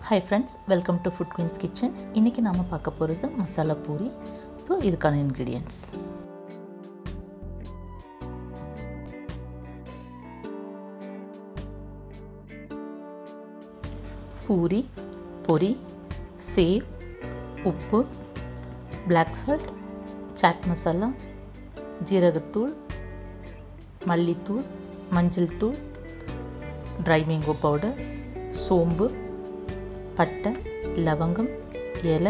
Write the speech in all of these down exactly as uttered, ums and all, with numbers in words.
Hi friends, welcome to Food Queen's Kitchen. இன்னைக்கு நாம பார்க்க போறது மசாலா பூரி. So இதுக்கான ingredients. பூரி, பொரி, சேவ், உப்பு, black salt, chaat masala, ஜீரகத்தூள், மல்லித்தூள், மஞ்சள் தூள், dry mango powder, சோம்பு, பட்டை, லவங்கம், இலை,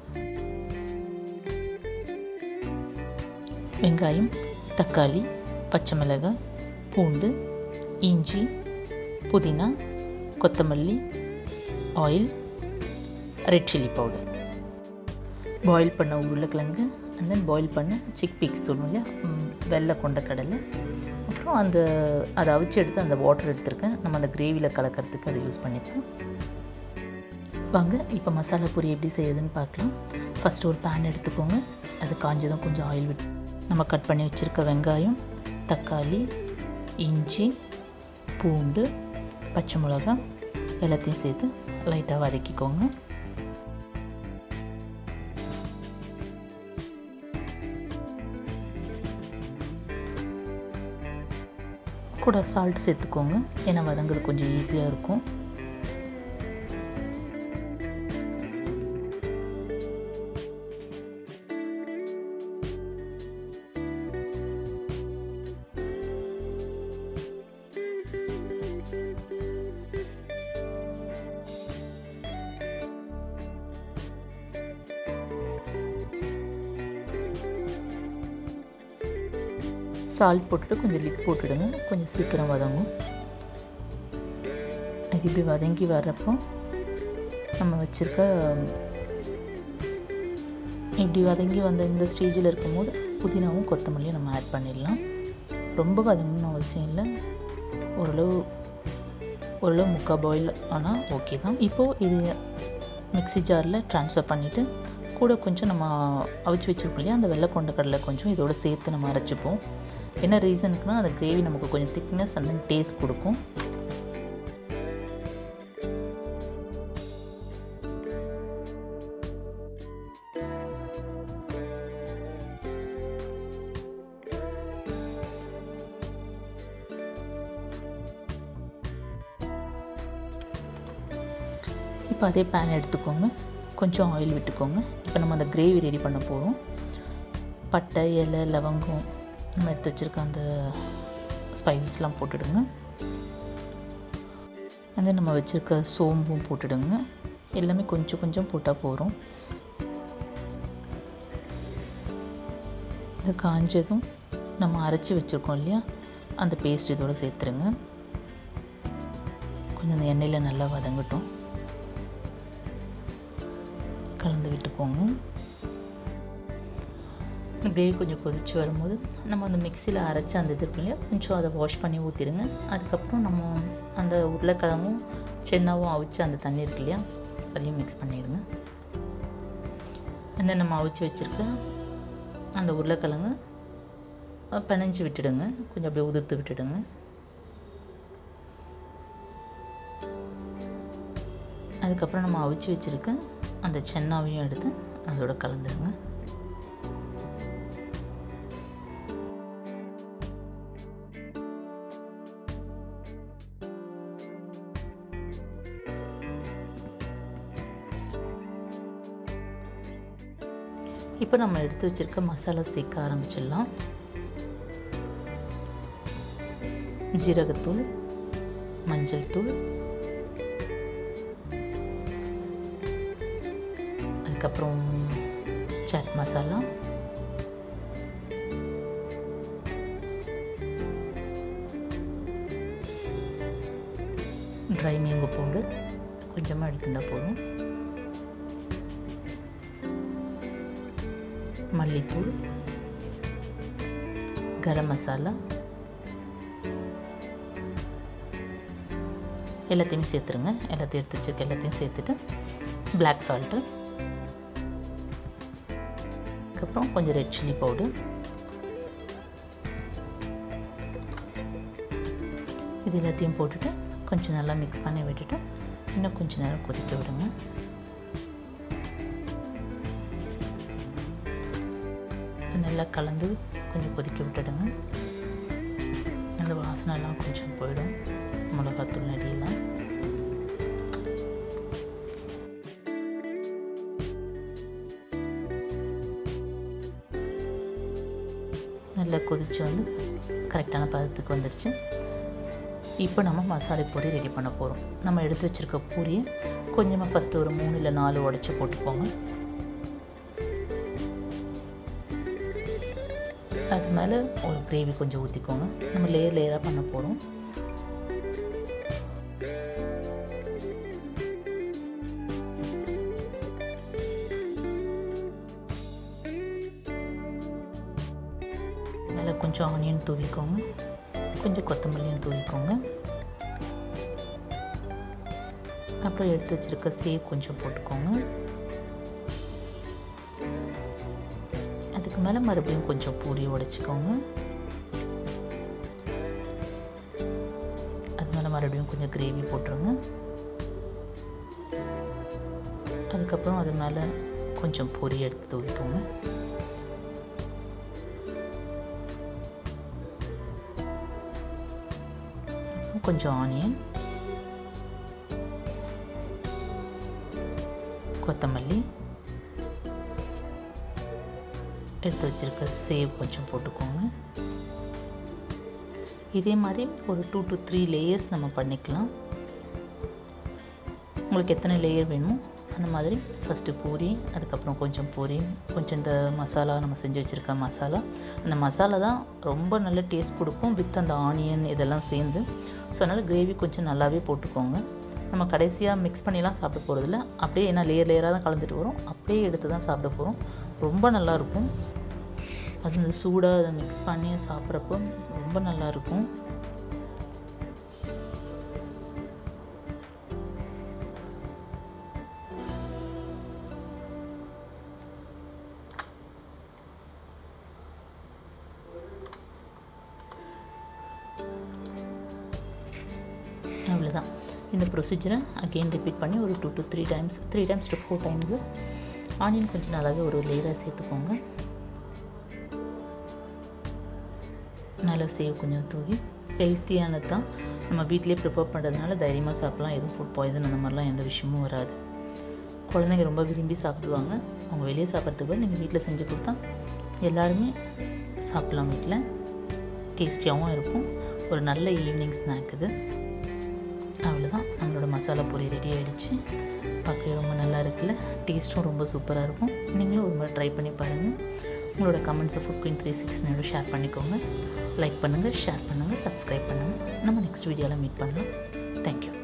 வெங்காயம், தக்காளி, பச்சை மிளகாய், பூண்டு, இஞ்சி, புதினா, கொத்தமல்லி, oil, red chilli powder. Boil பண்ண உருளைக்கிழங்கு அண்ட் தென் பாயில் பண்ண சிக் பீக்ஸ் சொல்லுவோம் இல்லையா, வெள்ளை கொண்ட கடலை. அப்புறம் அந்த அதை அவிச்சு எடுத்து அந்த வாட்டர் எடுத்துருக்கேன். நம்ம அந்த கிரேவியில் கலக்கிறதுக்கு அதை யூஸ் பண்ணிப்போம். வாங்க இப்போ மசாலா பூரி எப்படி செய்யுதுன்னு பார்க்கலாம். ஃபஸ்ட்டு ஒரு பேன் எடுத்துக்கோங்க. அது காஞ்சதும் கொஞ்சம் ஆயில் விட்டு நம்ம கட் பண்ணி வச்சுருக்க வெங்காயம், தக்காளி, இஞ்சி, பூண்டு, பச்சை மிளகாய் எல்லாத்தையும் சேர்த்து லைட்டாக வதக்கிக்கோங்க. கூட சால்ட் சேர்த்துக்கோங்க, ஏன்னா வதங்குறது கொஞ்சம் ஈஸியாக இருக்கும். சால்ட் போட்டுட்டு கொஞ்சம் லிட் போட்டுடுங்க, கொஞ்சம் சீக்கிரம் வதங்கும். இது இப்படி வதங்கி வர்றப்போ நம்ம வச்சுருக்க இப்படி வதங்கி வந்த இந்த ஸ்டேஜில் இருக்கும்போது புதினாவும் கொத்தமல்லியும் நம்ம ஆட் பண்ணிடலாம். ரொம்ப வதங்கணும்னு அவசியம் இல்லை, ஓரளவு ஓரளவு முக்கால் பாயில் ஆனால் ஓகே தான். இப்போது இது மிக்ஸி ஜாரில் ட்ரான்ஸ்ஃபர் பண்ணிவிட்டு கூட கொஞ்சம் நம்ம அவிச்சு வச்சுருப்போம் இல்லையா, அந்த வெள்ளை கொண்ட கடலை கொஞ்சம் இதோடு சேர்த்து நம்ம அரைச்சிப்போம். என்ன ரீசனுக்குன்னா அந்த கிரேவி நமக்கு கொஞ்சம் திக்னஸ் அண்ட் தென் டேஸ்ட் கொடுக்கும். இப்போ அதே பேன் எடுத்துக்கோங்க, கொஞ்சம் ஆயில் விட்டுக்கோங்க. இப்போ நம்ம அந்த கிரேவி ரெடி பண்ண போகிறோம். பட்டை, இலை, லவங்கம், நம்ம எடுத்து வச்சுருக்க அந்த ஸ்பைசஸ்லாம் போட்டுடுங்க. அந்த நம்ம வச்சுருக்க சோம்பும் போட்டுடுங்க. எல்லாமே கொஞ்சம் கொஞ்சம் போட்டால் போகிறோம். இது காஞ்சதும் நம்ம அரைச்சி வச்சுருக்கோம் இல்லையா, அந்த பேஸ்ட் இதோடு சேர்த்துருங்க. கொஞ்சம் அந்த எண்ணெயில் நல்லா வதங்கட்டும், கலந்து விட்டுக்கோங்க. கிரேவி கொஞ்சம் கொதித்து வரும்போது நம்ம அந்த மிக்சியில் அரைச்சி அந்த இது இல்லையா, கொஞ்சம் அதை வாஷ் பண்ணி ஊற்றிடுங்க. அதுக்கப்புறம் நம்ம அந்த உருளைக்கிழங்கும் சென்னாவும் அவிச்சு அந்த தண்ணி இருக்கு இல்லையா, அதையும் மிக்ஸ் பண்ணிவிடுங்க. அந்த நம்ம அவிச்சு வச்சுருக்க அந்த உருளைக்கிழங்கு பிணைஞ்சி விட்டுடுங்க, கொஞ்சம் அப்படியே உதிர்த்து விட்டுடுங்க. அதுக்கப்புறம் நம்ம அவிச்சு வச்சுருக்க அந்த சென்னாவையும் எடுத்து அதோட கலந்துடுங்க. இப்போ நம்ம எடுத்து வச்சுருக்க மசாலா சேர்க்க ஆரம்பிச்சிடலாம். ஜீரகத்தூள், மஞ்சள் தூள், அதுக்கப்புறம் chaat masala, dry mango powder கொஞ்சமாக எடுத்துட்டா போதும், மல்லித்தூள், கரம் மசாலா எல்லாத்தையும் சேர்த்துருங்க. எல்லாத்தையும் எடுத்து வச்சுருக்க எல்லாத்தையும் சேர்த்துட்டு பிளாக் சால்ட்டு, அதுக்கப்புறம் கொஞ்சம் ரெட் சில்லி பவுடர், இது எல்லாத்தையும் போட்டுட்டு கொஞ்சம் நல்லா மிக்ஸ் பண்ணி விட்டுட்டு இன்னும் கொஞ்ச நேரம் கொதிக்க விடுங்க. நல்லா கலந்து கொஞ்சம் கொதிக்க விட்டுடுங்க. அந்த வாசனைலாம் கொஞ்சம் போயிடும், மிளகாத்தூள் நடியெல்லாம். நல்லா கொதித்து வந்து கரெக்டான பதத்துக்கு வந்துடுச்சு. இப்போ நம்ம மசாலா பூரி ரெடி பண்ண போகிறோம். நம்ம எடுத்து வச்சுருக்க பூரியை கொஞ்சமாக ஃபஸ்ட்டு ஒரு மூணு இல்லை நாலு உடச்சி போட்டுக்கோங்க. அது மேலே ஒரு கிரேவி கொஞ்சம் ஊற்றிக்கோங்க. நம்ம லேயர் லேயராக பண்ண போகிறோம். மேலே கொஞ்சம் ஆனியன் தூவிக்கோங்க, கொஞ்சம் கொத்தமல்லியும் தூவிக்கோங்க. அப்புறம் எடுத்து வச்சுருக்க சேவ் கொஞ்சம் போட்டுக்கோங்க. அதுக்கு மேலே மறுபடியும் கொஞ்சம் பூரி உடைச்சிக்கோங்க. அது மேலே மறுபடியும் கொஞ்சம் கிரேவி போட்டுருங்க. அதுக்கப்புறம் அது மேலே கொஞ்சம் பூரி எடுத்து தூவிக்கோங்க. கொஞ்சம் ஆனியன், கொத்தமல்லி, எடுத்து வச்சுருக்க சேவ் கொஞ்சம் போட்டுக்கோங்க. இதே மாதிரி ஒரு டூ டு த்ரீ லேயர்ஸ் நம்ம பண்ணிக்கலாம். உங்களுக்கு எத்தனை லேயர் வேணுமோ அந்த மாதிரி ஃபஸ்ட்டு பூரி, அதுக்கப்புறம் கொஞ்சம் பூரி, கொஞ்சம் இந்த மசாலா நம்ம செஞ்சு வச்சுருக்க மசாலா. அந்த மசாலா தான் ரொம்ப நல்ல டேஸ்ட் கொடுக்கும் வித் அந்த ஆனியன் இதெல்லாம் சேர்ந்து. ஸோ அதனால் கிரேவி கொஞ்சம் நல்லாவே போட்டுக்கோங்க. நம்ம கடைசியாக மிக்ஸ் பண்ணிலாம் சாப்பிட போகிறதில்ல, அப்படியே ஏன்னா லேயர் லேயராக தான் கலந்துட்டு வரும், அப்படியே எடுத்து தான் சாப்பிட போகிறோம். ரொம்ப நல்லாயிருக்கும். அது இந்த சூடாக அதை மிக்ஸ் பண்ணி சாப்பிட்றப்போ ரொம்ப நல்லாயிருக்கும். அவ்வளோதான். இந்த ப்ரொசீஜரை அகெயின் ரிப்பீட் பண்ணி ஒரு two to three times three times to four times onion கொஞ்சம் நல்லாவே ஒரு லேயராக சேர்த்துக்கோங்க. நல்லா சேவ் கொஞ்சம் தூவி, ஹெல்த்தியானது தான். நம்ம வீட்டிலே ப்ரிப்பேர் பண்ணுறதுனால தைரியமாக சாப்பிட்லாம். எதுவும் ஃபுட் பாய்சன் அந்த மாதிரிலாம் எந்த விஷயமும் வராது. குழந்தைங்க ரொம்ப விரும்பி சாப்பிடுவாங்க. அவங்க வெளியே சாப்பிட்றதுக்கு நீங்கள் வீட்டில் செஞ்சு கொடுத்தா எல்லாருமே சாப்பிட்லாம். வீட்டில் டேஸ்டியாகவும் இருக்கும். ஒரு நல்ல ஈவினிங் ஸ்நாக் இது. அவ்வளோதான், நம்மளோட மசாலா பூரி ரெடி ஆகிடுச்சு. பார்க்கவே ரொம்ப நல்லா இருக்குல்ல, டேஸ்ட்டும் ரொம்ப சூப்பராக இருக்கும். நீங்களும் ஒரு மாதிரி ட்ரை பண்ணி பாருங்கள். உங்களோட கமெண்ட்ஸை ஃபுட் குயின் த்ரீ சிக்ஸ்டியோட ஷேர் பண்ணிக்கோங்க. லைக் பண்ணுங்கள், ஷேர் பண்ணுங்கள், சப்ஸ்கிரைப் பண்ணுங்கள். நம்ம நெக்ஸ்ட் வீடியோவில் மீட் பண்ணலாம். தேங்க்யூ.